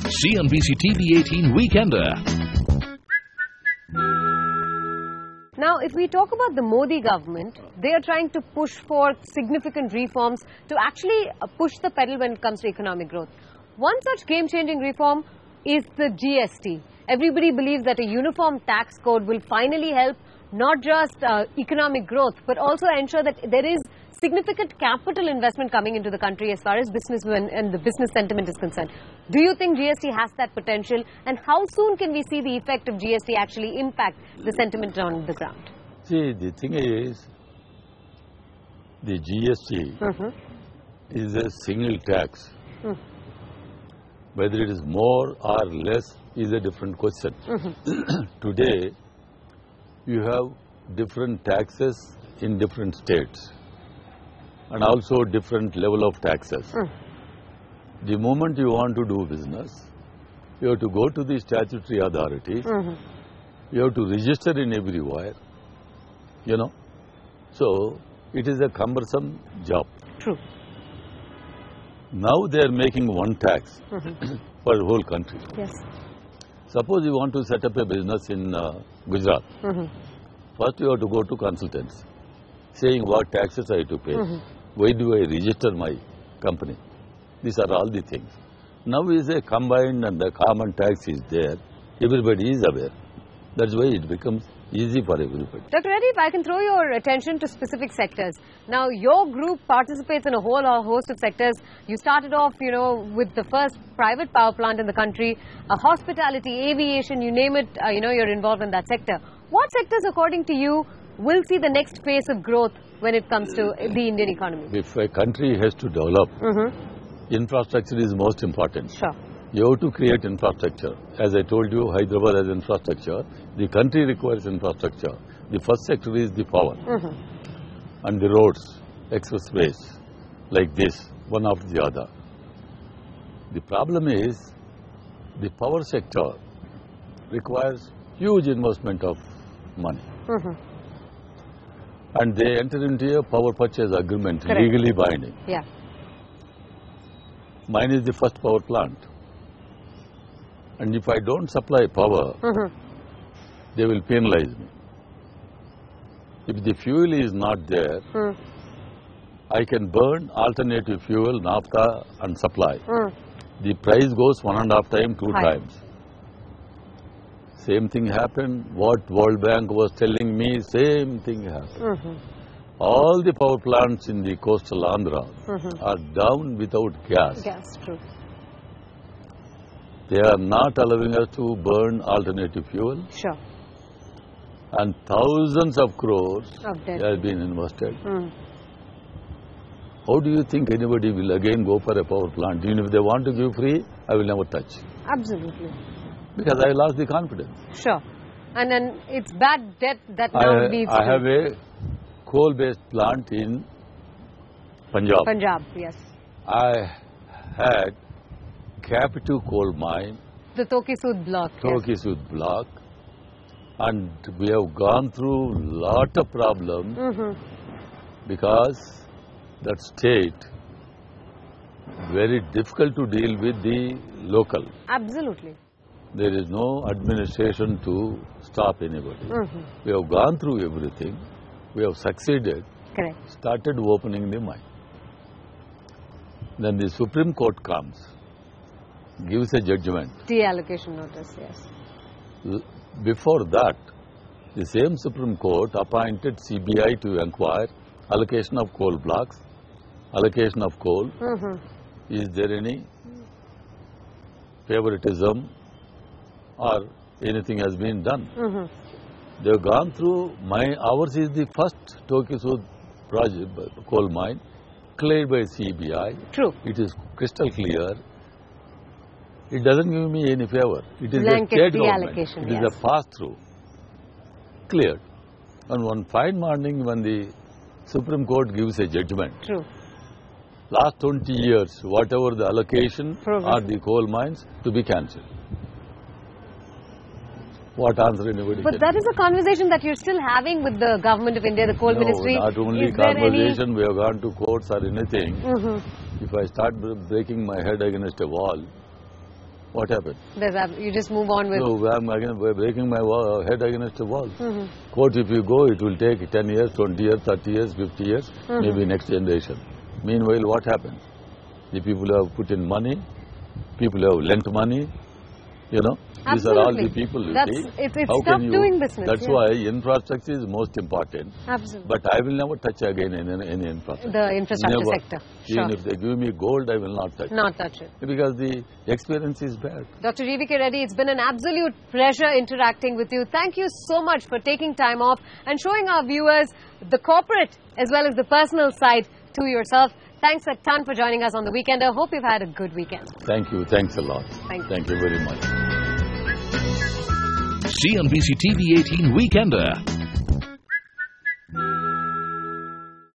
CNBC-TV18 Weekender. Now, if we talk about the Modi government, they are trying to push for significant reforms to actually push the pedal when it comes to economic growth. One such game-changing reform is the GST. Everybody believes that a uniform tax code will finally help not just economic growth, but also ensure that there is significant capital investment coming into the country as far as businessmen and the business sentiment is concerned. Do you think GST has that potential, and how soon can we see the effect of GST actually impact the sentiment on the ground? See, the thing is, the GST is a single tax. Whether it is more or less is a different question. Today, you have different taxes in different states and also different level of taxes. The moment you want to do business, you have to go to the statutory authorities, you have to register in everywhere, you know. So, it is a cumbersome job. True. Now they are making one tax for the whole country. Yes. Suppose you want to set up a business in Gujarat. First you have to go to consultants, saying what taxes I have to pay. Why do I register my company? These are all the things. Now is a combined and the common tax is there. Everybody is aware. That's why it becomes easy for everybody. Dr. Reddy, if I can throw your attention to specific sectors. Now, your group participates in a whole host of sectors. You started off, you know, with the first private power plant in the country, hospitality, aviation, you name it, you know, you're involved in that sector. What sectors, according to you, will see the next phase of growth when it comes to the Indian economy? If a country has to develop, infrastructure is most important. Sure. You have to create infrastructure. As I told you, Hyderabad has infrastructure. The country requires infrastructure. The first sector is the power. And the roads, expressways, like this, one after the other. The problem is, the power sector requires huge investment of money. And they enter into a power purchase agreement, legally binding. Yeah. Mine is the first power plant. And if I don't supply power, they will penalize me. If the fuel is not there, I can burn alternative fuel, naphtha and supply. The price goes 1.5 times, 2 times. Same thing happened. What World Bank was telling me, same thing happened. All the power plants in the coastal Andhra are down without gas. Gas, true. They are not allowing us to burn alternative fuel. Sure. And thousands of crores have been invested. How do you think anybody will again go for a power plant? Even if they want to give free, I will never touch. Absolutely. Because I lost the confidence. Sure. And then it's bad debt that now leads to... I have a coal-based plant in Punjab. Punjab, yes. I had captive coal mine. The Tokisud block. Tokisud block. And we have gone through lot of problems because that state very difficult to deal with the local. Absolutely. There is no administration to stop anybody. We have gone through everything. We have succeeded. Correct. Started opening the mine. Then the Supreme Court comes, gives a judgment. Deallocation notice, yes. Before that, the same Supreme Court appointed CBI to inquire allocation of coal blocks, allocation of coal. Is there any favoritism or anything has been done? They have gone through, ours is the first Tokisud project, coal mine, cleared by CBI. True. It is crystal clear. It doesn't give me any favor. It is blanket a state government. It is yes. a pass-through. Cleared. And one fine morning when the Supreme Court gives a judgment. True. Last 20 years, whatever the allocation or the coal mines to be cancelled. What answer anybody But that is a conversation that you're still having with the government of India, the coal ministry. No, not only conversation, we have gone to courts or anything. If I start breaking my head against a wall, What happened? You just move on with... So I'm again breaking my head against the wall. Court, if you go, it will take 10 years, 20 years, 30 years, 50 years, maybe next generation. Meanwhile, what happens? The people who have put in money, people who have lent money, you know, these are all the people, you see. It's tough doing business. That's why infrastructure is most important. Absolutely. But I will never touch again any infrastructure. The infrastructure sector. Even if they give me gold, I will not touch it. Not touch it. Because the experience is bad. Dr. GVK Reddy, it's been an absolute pleasure interacting with you. Thank you so much for taking time off and showing our viewers the corporate as well as the personal side to yourself. Thanks a ton for joining us on The Weekender. Hope you've had a good weekend. Thank you. Thanks a lot. Thank you very much. CNBC-TV18 Weekender.